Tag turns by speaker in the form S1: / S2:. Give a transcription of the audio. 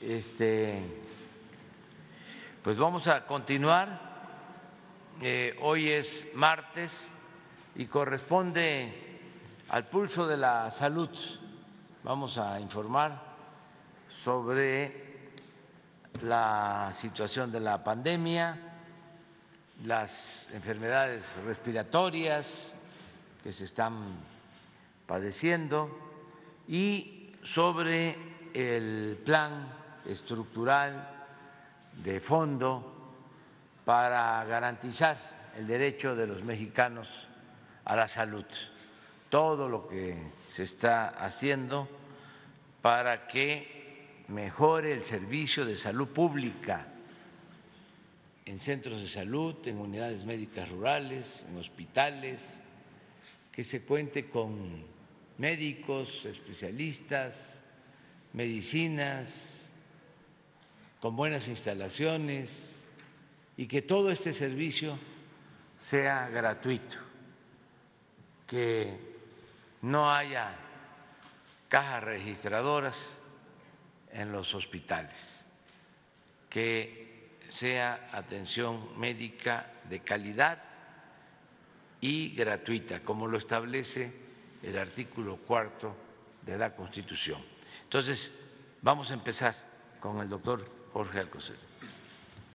S1: Pues vamos a continuar. Hoy es martes y corresponde al pulso de la salud. Vamos a informar sobre la situación de la pandemia, las enfermedades respiratorias que se están padeciendo y sobre el plan estructural de fondo para garantizar el derecho de los mexicanos a la salud, todo lo que se está haciendo para que mejore el servicio de salud pública en centros de salud, en unidades médicas rurales, en hospitales, que se cuente con médicos, especialistas, medicinas, con buenas instalaciones y que todo este servicio sea gratuito, que no haya cajas registradoras en los hospitales, que sea atención médica de calidad y gratuita, como lo establece el artículo 4 de la Constitución. Entonces, vamos a empezar con el doctor Jorge Alcocer.